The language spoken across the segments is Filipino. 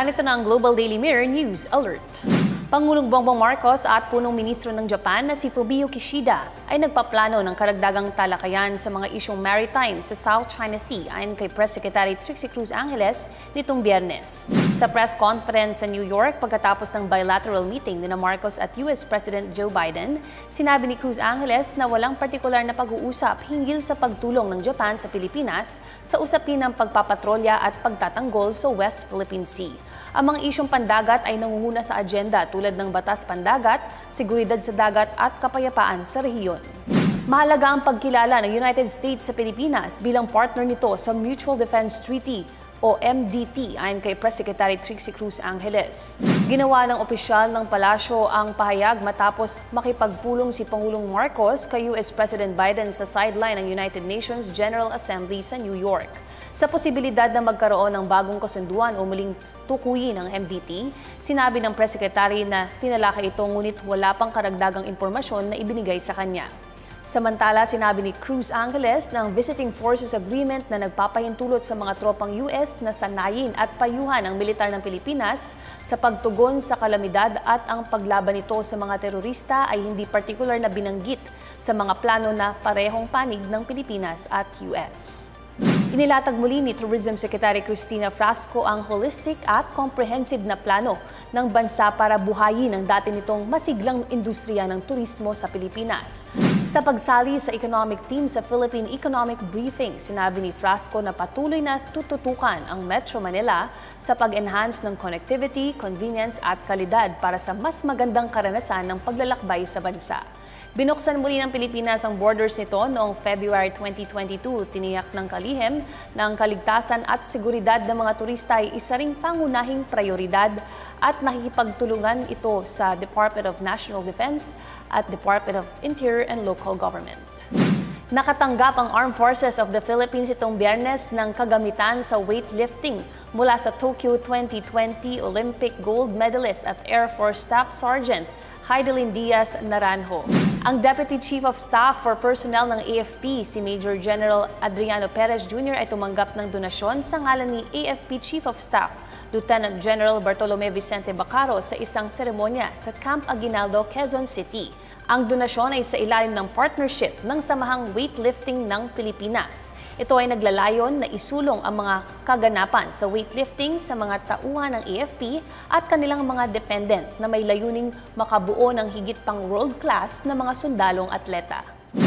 Narito na ang Global Daily Mirror News Alert. Pangulong Bongbong Marcos at punong ministro ng Japan na si Fumio Kishida ay nagpaplano ng karagdagang talakayan sa mga isyong maritime sa South China Sea ayon kay Press Secretary Trixie Cruz Angeles nitong Biyernes. Sa press conference sa New York pagkatapos ng bilateral meeting ni Marcos at US President Joe Biden, sinabi ni Cruz Angeles na walang partikular na pag-uusap hinggil sa pagtulong ng Japan sa Pilipinas sa usapin ng pagpapatrolya at pagtatanggol sa West Philippine Sea. Ang mga isyong pandagat ay nangunguna sa agenda tulad ng batas pandagat, seguridad sa dagat at kapayapaan sa rehiyon. Mahalaga ang pagkilala ng United States sa Pilipinas bilang partner nito sa Mutual Defense Treaty o MDT ayon kay Press Secretary Trixie Cruz Angeles. Ginawa ng opisyal ng palasyo ang pahayag matapos makipagpulong si Pangulong Marcos kay US President Biden sa sideline ng United Nations General Assembly sa New York. Sa posibilidad na magkaroon ng bagong kasunduan o muling tukuyin ng MDT, sinabi ng Press Secretary na tinalakay ito ngunit wala pang karagdagang impormasyon na ibinigay sa kanya. Samantala, sinabi ni Cruz Angeles na ang Visiting Forces Agreement na nagpapahintulot sa mga tropang US na sanayin at payuhan ang militar ng Pilipinas sa pagtugon sa kalamidad at ang paglaban nito sa mga terorista ay hindi partikular na binanggit sa mga plano na parehong panig ng Pilipinas at US. Inilatag muli ni Tourism Secretary Cristina Frasco ang holistic at comprehensive na plano ng bansa para buhayin ang dati nitong masiglang industriya ng turismo sa Pilipinas. Sa pagsali sa economic team sa Philippine Economic Briefing, sinabi ni Frasco na patuloy na tututukan ang Metro Manila sa pag-enhance ng connectivity, convenience at kalidad para sa mas magandang karanasan ng paglalakbay sa bansa. Binuksan muli ng Pilipinas ang borders nito noong February 2022. Tiniyak ng kalihim na ang kaligtasan at seguridad ng mga turista ay isa ring pangunahing prioridad at nakikipagtulungan ito sa Department of National Defense at Department of Interior and Local Government. Nakatanggap ang Armed Forces of the Philippines itong Biyernes ng kagamitan sa weightlifting mula sa Tokyo 2020 Olympic gold medalist at Air Force Staff Sergeant Heidelin Diaz Naranjo. Ang Deputy Chief of Staff for Personnel ng AFP, si Major General Adriano Perez Jr. ay tumanggap ng donasyon sa ngalan ni AFP Chief of Staff, Lieutenant General Bartolome Vicente Bacaro sa isang seremonya sa Camp Aguinaldo, Quezon City. Ang donasyon ay sa ilalim ng partnership ng Samahang Weightlifting ng Pilipinas. Ito ay naglalayon na isulong ang mga kaganapan sa weightlifting sa mga tauhan ng AFP at kanilang mga dependent na may layuning makabuo ng higit pang world-class na mga sundalong atleta.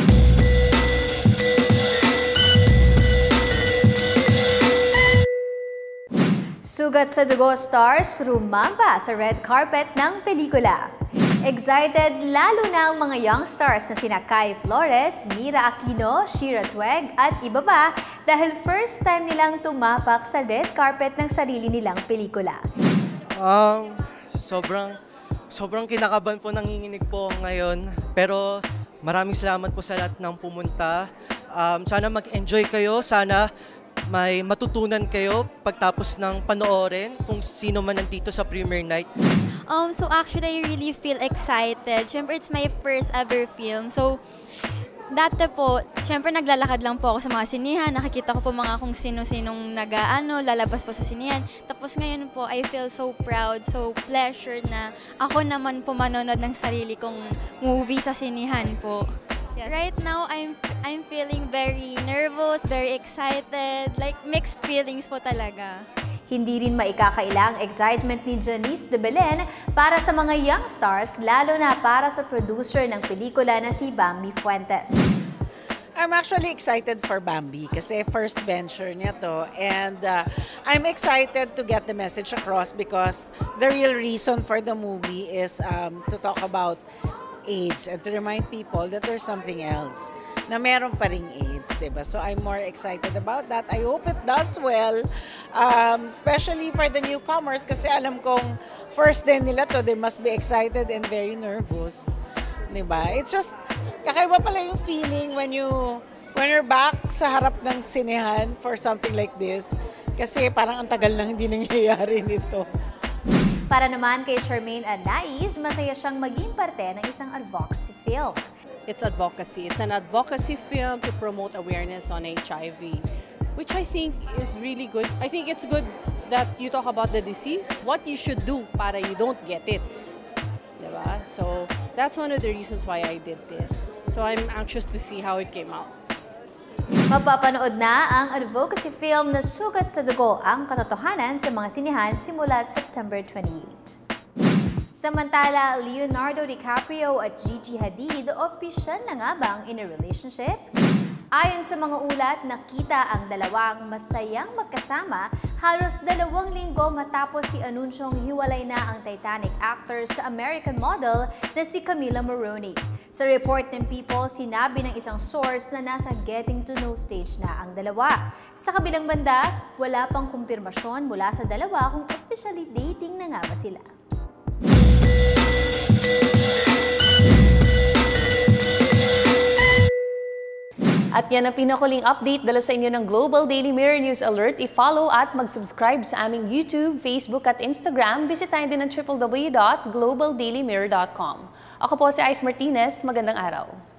Sugat sa dugo stars, rumamba sa red carpet ng pelikula. Excited lalo na ang mga young stars na sina Kai Flores, Mira Aquino, Shira Tweg at iba pa dahil first time nilang tumapak sa red carpet ng sarili nilang pelikula. Sobrang kinakabahan po, nanginginig po ngayon. Pero maraming salamat po sa lahat ng pumunta. Sana mag-enjoy kayo, sana may matutunan kayo pagtapos ng panoorin kung sino man nandito sa premiere night. So actually, I really feel excited. Siyempre, it's my first ever film. So, dati po, siyempre naglalakad lang po ako sa mga sinihan. Nakikita ko po mga kung sino-sinong lalabas po sa sinihan. Tapos ngayon po, I feel so proud, so pleasured na ako naman po manonood ng sarili kong movie sa sinihan po. Yes. Right now, I'm feeling very nervous, very excited, like mixed feelings po talaga. Hindi rin maikakaila ang excitement ni Janice de Belen para sa mga young stars, lalo na para sa producer ng pelikula na si Bambi Fuentes. I'm actually excited for Bambi kasi first venture niya to, and I'm excited to get the message across because the real reason for the movie is to talk about AIDS and to remind people that there's something else, na meron pa ring AIDS, diba? So I'm more excited about that. I hope it does well, especially for the newcomers kasi alam kong first day nila to, they must be excited and very nervous, diba? It's just, kakaiba pala yung feeling when you're back sa harap ng sinehan for something like this kasi parang ang tagal nang hindi nangyayari nito. Para naman kay Charmaine Anais, masaya siyang maging parte ng isang advocacy film. It's advocacy. It's an advocacy film to promote awareness on HIV, which I think is really good. I think it's good that you talk about the disease, what you should do para you don't get it. Diba? So that's one of the reasons why I did this. So I'm anxious to see how it came out. Mapapanood na ang advocacy film na Sugat sa Dugo, ang katotohanan sa mga sinihan simula September 28. Samantala, Leonardo DiCaprio at Gigi Hadid opisyal na nga bang in a relationship? Ayon sa mga ulat, nakita ang dalawang masayang magkasama halos 2 linggo matapos si anunsyong hiwalay na ang Titanic actor sa American model na si Camila Morrone. Sa report ng People, sinabi ng isang source na nasa getting to know stage na ang dalawa. Sa kabilang banda, wala pang kumpirmasyon mula sa dalawa kung officially dating na nga ba sila. At yan ang pinakuling update dala sa inyo ng Global Daily Mirror News Alert. I-follow at mag-subscribe sa aming YouTube, Facebook at Instagram. Bisitahin din ang www.globaldailymirror.com. Ako po si Ice Martinez. Magandang araw.